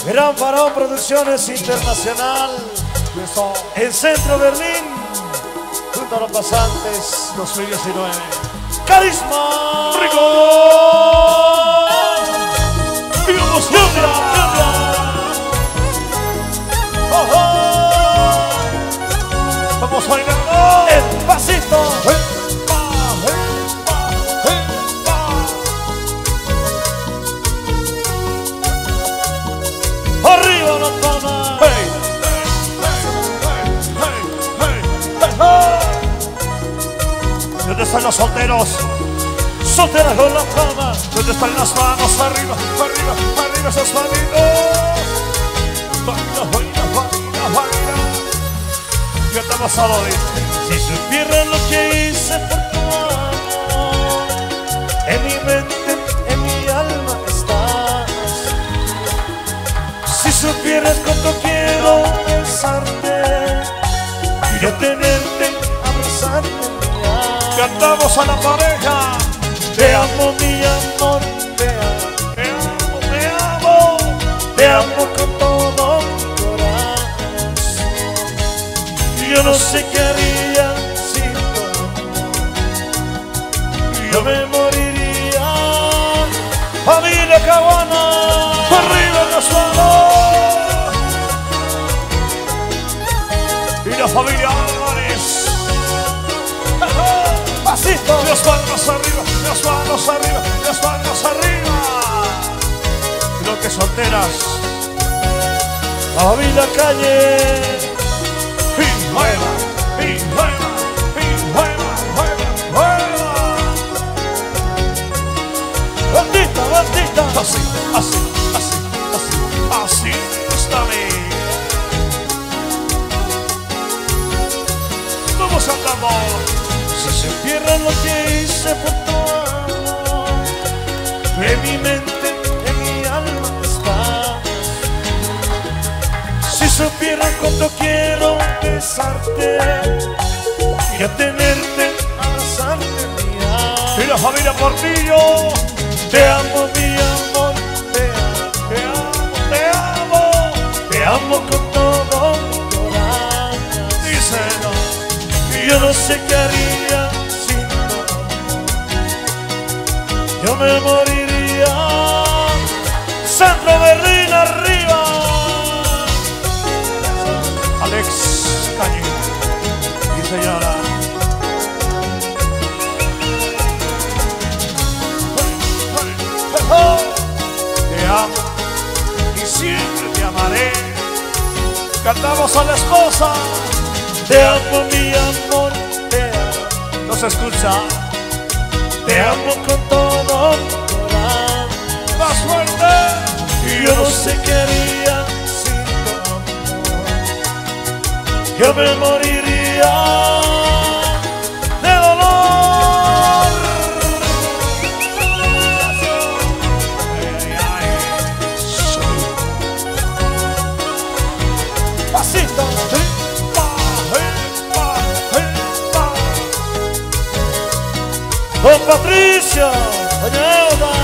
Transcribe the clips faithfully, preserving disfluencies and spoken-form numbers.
Gran Faraón Producciones Internacional en Centro Berlín, junto a los pasantes dos mil diecinueve. Carisma Rico. Digamos lluvia. Oh, oh. Vamos bailando. El pasito. Arriba la palma. Hey. ¿Dónde están los solteros? Solteras con la palma. ¿Dónde están las manos? Arriba, arriba, arriba esas manitos. Baila, baila, baila, baila. ¿Qué te ha pasado, dice? Si supieran lo que hice por tu amor, en mi mente, en mi alma estás. Si supieras cuánto quiero besarte, quiero tenerte, abrazarte. Cantamos a la pareja. Te amo, mi amor, te amo, Te amo, te amo. te amo con todo mi corazón. Yo no sé qué haría sin tu amor. Yo me moriría. Familia Caguana, Arriba las manos. Y la familia Álvarez. pasito. Las manos arriba, las manos arriba, las manos arriba. Creo que solteras. Familia Calle. Y mueva, y mueva, y mueva, mueva, mueva. Bandita, bandita. Así, así, así, así, así está bien. Vamos andando. Si supieran lo que hice por tu amor, en mi mente, en mi alma estás. Si supieran cuánto quiero besarte, quiero tenerte, abrazarte, mi amor. Y la familia Portillo. Te amo, mi amor, te amo, Te amo, te amo. te amo con todo mi corazón. Díselo. Y yo no sé qué haría sin tu amor. Yo me moriría. Centro Berlín arriba. Alex Cañi. Y señora. Te amo y siempre te amaré. Cantamos a la esposa. Te amo, mi amor, te amo, No se escucha. te amo con todo mi corazón. Más fuerte. Y yo no sé qué haría sin tu amor. Yo me moriría de dolor. Pasito. Don Patricio, doña Elba.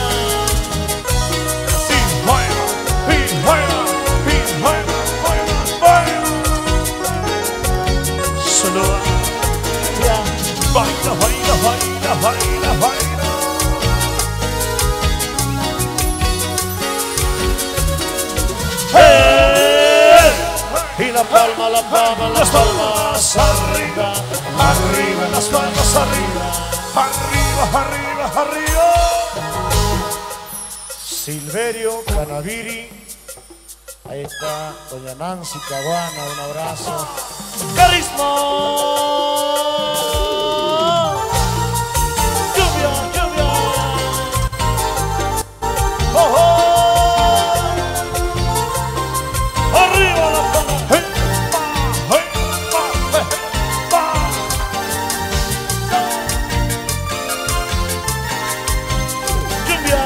Y mueva, y mueva, y mueva, mueva, mueva. Saluda. Baila, baila, baila, baila, baila. ¡Hey! Y la palma, la palma, las palmas arriba. Arriba, las manos arriba. Arriba, arriba, arriba. Silverio Canaviri. Ahí está doña Nancy Caguana, un abrazo. ¡Carisma! ¡Lluvia, lluvia! ¡Oh, oh! ¡Arriba la palma! Hey, pa, hey, pa, hey, pa. ¡Lluvia!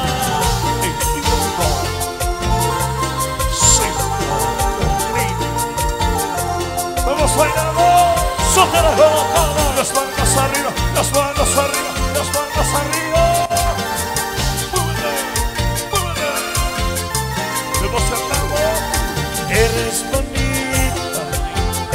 Vamos bailando. ¡Soltera con la palma! Las manos arriba, las manos arriba, las manos arriba. Muévete, muévete. Vamos cantando.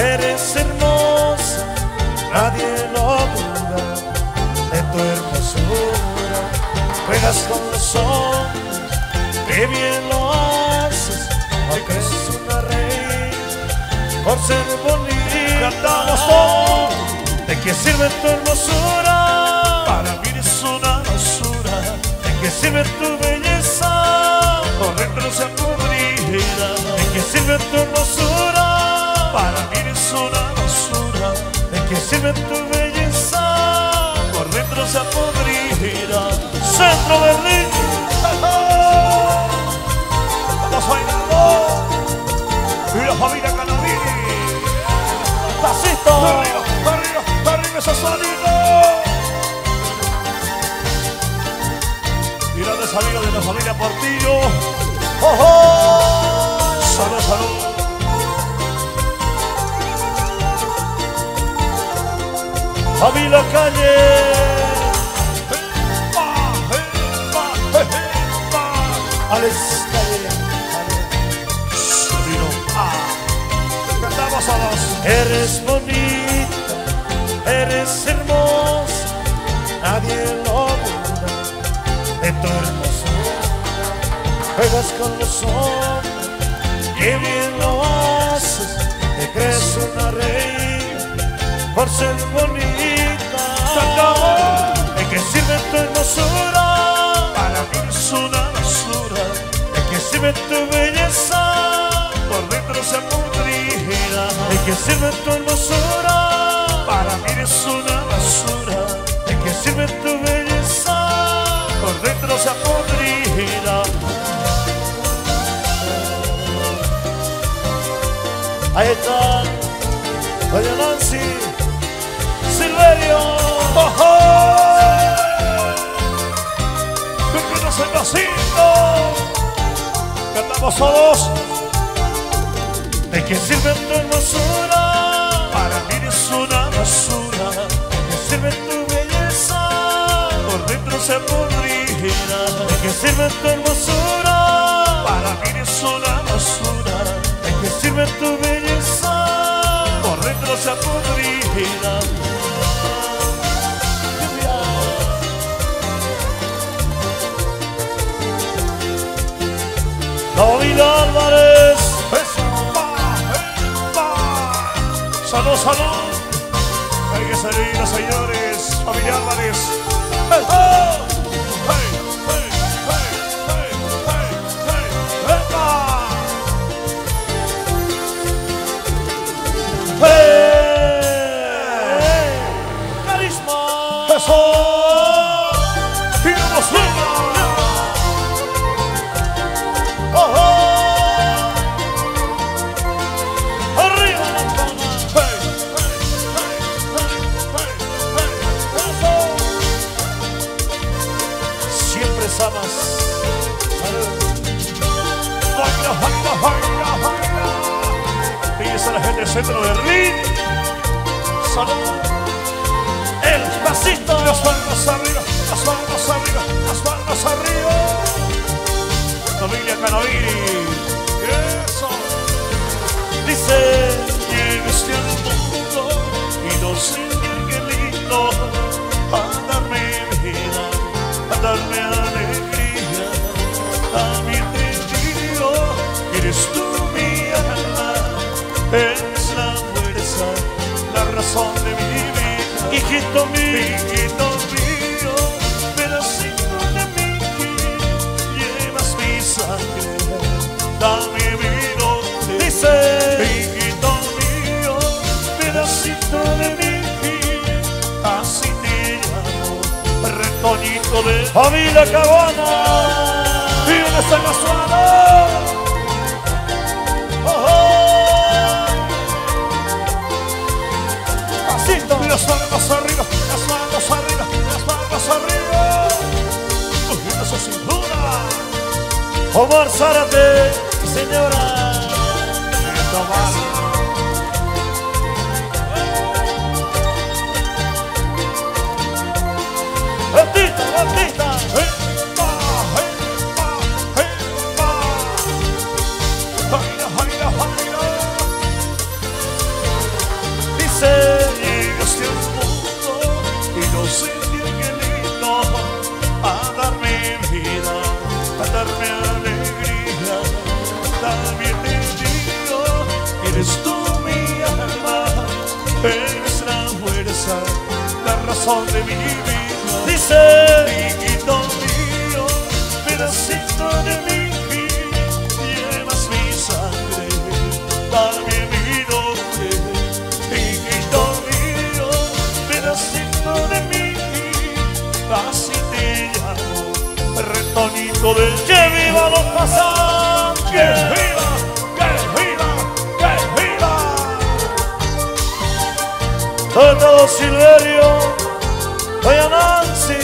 Eres hermosa, nadie lo duda de tu hermosura. Juegas con los hombres, qué bien lo haces. Hoy crees una reina por ser bonita. Cantamos todos. ¿De qué sirve tu hermosura? Para mí eres una basura. ¿De qué sirve tu belleza? Por dentro se podrida. ¿De qué sirve tu hermosura? Para mí eres una basura. ¿De qué sirve tu belleza? Por dentro se podrida. Centro Berlín. Vamos bailando. Y la familia Canavini. Pasito. Arriba, arriba, arriba esa salida. Y grandes amigos de la familia Portillo. Oh, oh. Salud, salud. Familia Calle. Alex Calle. Cantamos a dos. Eres bonita, eres hermosa, nadie lo duda de tu hermosura. Juegas con los hombres, qué bien lo haces. Te crees una reina por ser bonita. ¿De qué sirve tu hermosura? Para mí es una basura. ¿De qué sirve tu belleza? Por dentro se podrida. ¿De qué sirve tu hermosura? Para mí es una basura. ¿De qué sirve tu belleza? Por dentro se podrida. Ahí está doña Nancy Silverio. ¡Oh, oh! ¡Que no se pasito! Cantamos todos. ¿De qué sirve tu hermosura? Para mí es una basura. ¿De qué sirve tu belleza? Por dentro se podrida. ¿De qué sirve tu hermosura? Para mí es una basura. ¿De qué sirve tu belleza? Por dentro se podrida. David Álvarez. Salud, salud. Hay que salir, señores. Familia Álvarez. ¡Hey, oh! ¡Hey, hey, hey, hey, hey, hey! ¡Epa! ¡Hey! ¡Carisma! ¡Eso! ¡Y vamos fuera! ¡Oh, oh! ¡Arriba la palma! ¡Hey, hey, hey, hey, hey, hey! ¡Eso! Siempre amas. ¡Baila, baila, baila, baila! Y esa es la gente del centro de Berlín. ¡Salud! El pasito. Las manos arriba, las manos arriba, las manos arriba. Familia Canavini. Eso. Dice. Llegaste al mundo y no sé qué lindo. A darme vida, a darme alegría. A mí te digo, eres tú mi alma. Eres la fuerza, la razón de mi vida. Hijito mío, hijito mío, pedacito de mí, llevas mi sangre, dame vida. dice. Hijito mío, pedacito de mí, así te llamo, retoñito de Familia Caguana. ¿Y dónde está el Masuano? Oh, oh. Pasito. Las manos arriba, las manos arriba, las manos arriba. Cogiendo esa cintura. Omar Zárate, señora. Tomar. Artista, artista. ¡Epa! ¡Epa! ¡Epa! ¡Baila, baila, baila! razón de mi vida. Dice, Hijito mío, pedacito de mí, llevas mi sangre, también mi nombre. Hijito mío, pedacito de mí, así te llamo, retonito de que viva los pasantes. ¡Que viva! ¡Que viva! ¡Que viva! Todo Silverio, doña Nancy.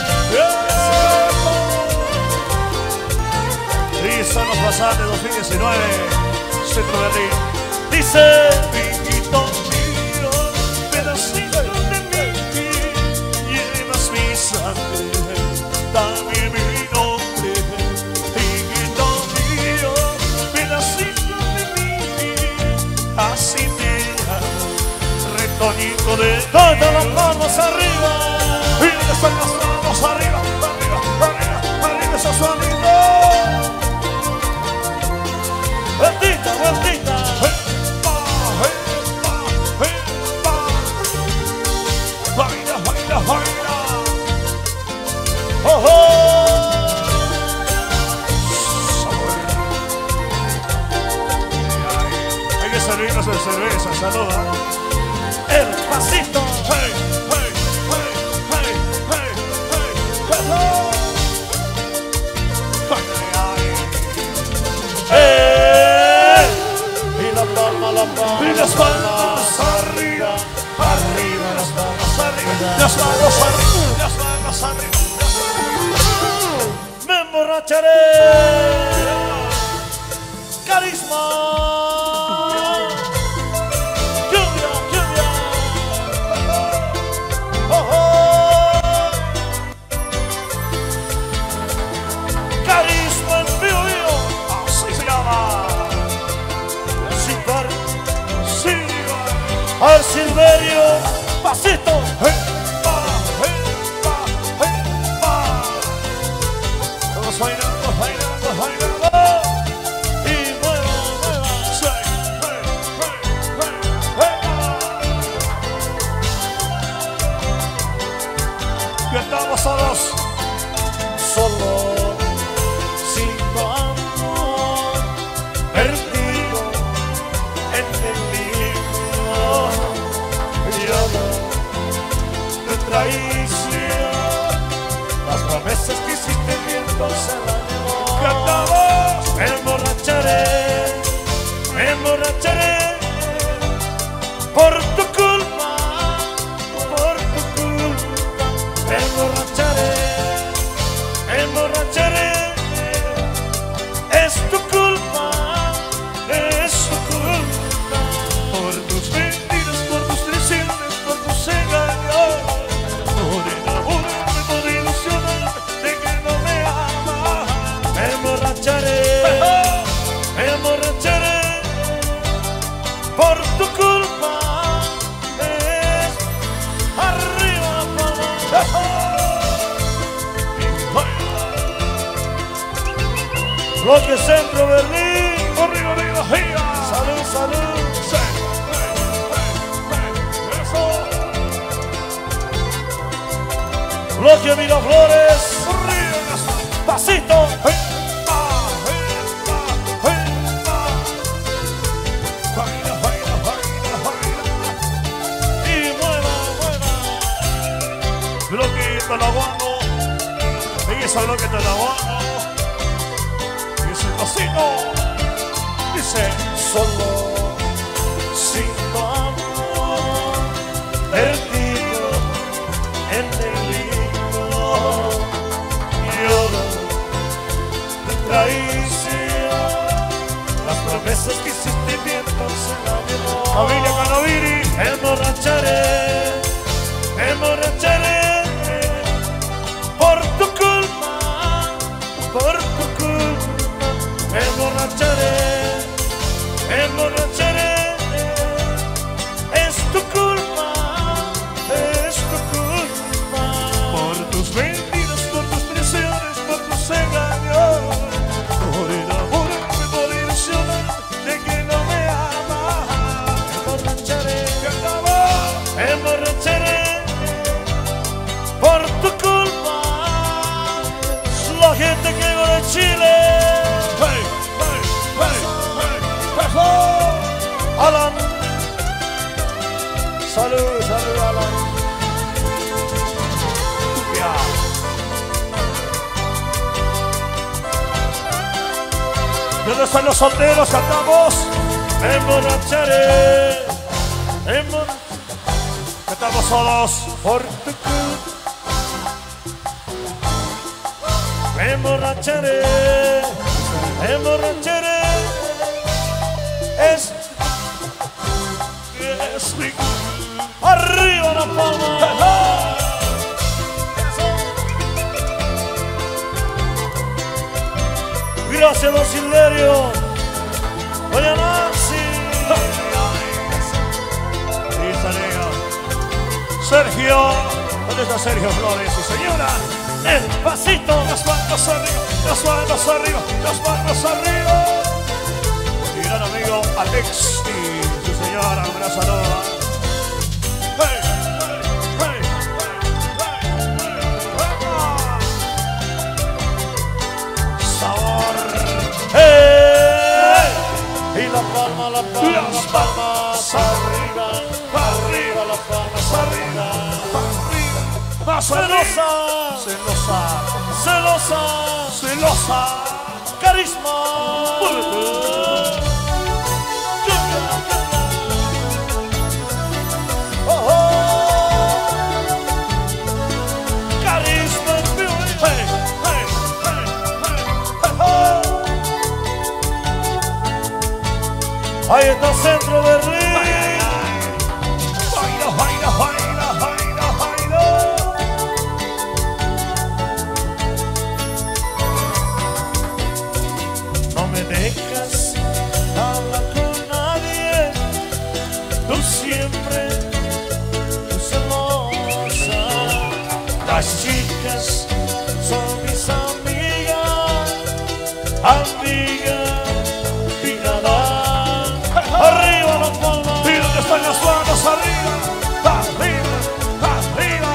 Y son los pasantes dos mil diecinueve, Centro Berlín. Dice, Hijito mío, pedacito de mí, llevas mi sangre, también mi nombre. Hijito mío, pedacito de mí, así te llamo, retonito de todas las manos arriba. y están las manos arriba, arriba, arriba, arriba esos sonidos. Vueltita, vueltita. Epa, epa, epa. Baila, baila, baila. Oh, oh. Hay que servirnos de cerveza, saluda. El pasito. Hey, hey, hey, hey, hey, hey, hey. Eh. Y la palma, la palma. Y las palmas arriba, arriba, las palmas arriba, las manos arriba, las manos arriba. Me emborracharé. Carisma. Lluvia, lluvia. Oh, oh. Carisma en vivo, vivo. Así se llama. Sin par. Sí, Al Silverio. Pasito. epa, epa, epa. Todos bailando, bailando, bailando. Y mueva, mueva. Sí, hey, hey, hey, epa. Y estamos solos. Solo sin tu amor, perdido en el limbo, lloro de traición, las promesas que hiciste el viento se la llevó. Cantamos. Me emborracharé, me emborracharé por tu culpa, por tu culpa, me emborracharé. Me emborracharé, es tu culpa, es tu culpa. Por tus mentiras, por tus traiciones, por tus engaños, por enamorarme, por ilusionarme de que no me amas. Me emborracharé, me emborracharé, por tu culpa, es arriba, mamá. Bloque Centro Berlín. Arriba, arriba, arriba. Salud, salud. Sí, hey, hey, hey, eso. Bloque Miraflores. Arriba, Pasito. epa, epa, epa. Baila, baila, baila, baila. Y mueva, mueva. Bloque Talaguano. En esa bloque Talaguano. Y ese pasito. Dice. Solo sin tu amor, perdido en el limbo, lloro de traición, las promesas que hiciste viento se la llevó. Familia Canaviri. Me emborracharé, me emborracharé por tu culpa, por tu culpa, me emborracharé. Me emborracharé, es tu culpa, es tu culpa. Por tus mentiras, por tus traiciones, por tus engaños, por enamorarme, por ilusionarme de que no me amas. Me emborracharé, Cantamos. me emborracharé ¿Dónde están los solteros? Cantamos. Me emborracharé, me emborracharé Cantamos solos. por tu culpa. Me emborracharé, me emborracharé. Es que es mi culpa. arriba la palma. Gracias, don Silverio. Doña Nancy. Sergio, ¿dónde está Sergio Flores? Sí, señora. El pasito. Las manos arriba, las manos arriba, las manos arriba. Mi gran amigo Alexi, sí señora, un gran saludo. Hey, hey, hey, hey, hey, hey. Sabor. Hey. Y la palma, la palma, Las las palmas arriba. arriba, Las palmas arriba. arriba. Más arriba. Celosa, Celosa, celosa, celosa. carisma. Oh, oh. Carisma en beauty. Hey, hey, hey, hey. Oh, oh. Ahí está el centro de Río. Baila, baila, baila, baila, baila. No me dejas hablar con nadie, tú siempre celosa. Las chicas son mis amigas, amigas y nada. Arriba las palmas. ¿Y dónde están las manos? Arriba, arriba, arriba.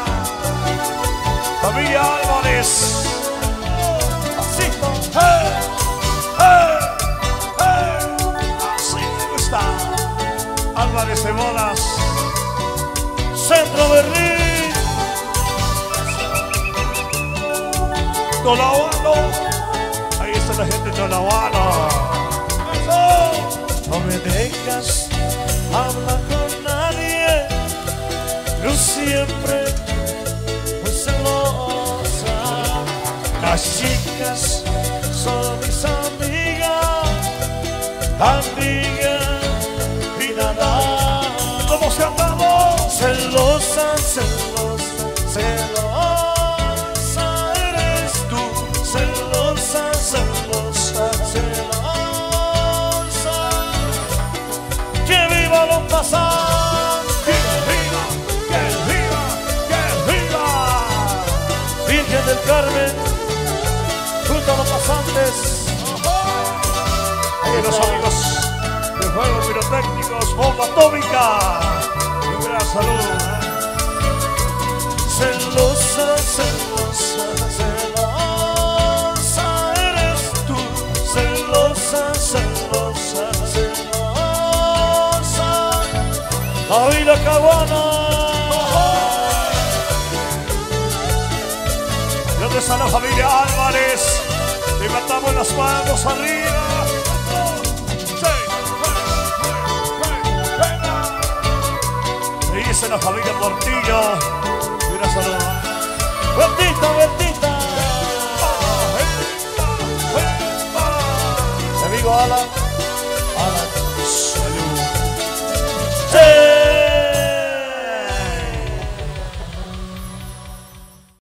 Familia Álvarez. Pasito. Hey, hey, hey. Así me gusta. Álvarez de Bolas. Centro Berlín. Tolawano. Ahí está la gente de Tolawano. No me dejas hablar con nadie, yo siempre muy celosa. Las chicas son mis amigas, amigas y nada. ¿Cómo se andamos? Celosa, celosa, celosa eres tú. Celosa, celosa, celosa. Que viva lo pasado. ¡Que viva! ¡Que viva! ¡Que viva! Virgen del Carmen, junto a los pasantes. Y los amigos de Juegos Pirotécnicos, Bomba Atómica. Un gran saludo. Celosa, celosa, celosa eres tú. Celosa, celosa, celosa. Ay, la caguana. ¿Dónde está la familia Álvarez? Levantamos las manos arriba. Ahí está la familia Portillo. Un gran saludo. Bertita, Bertita.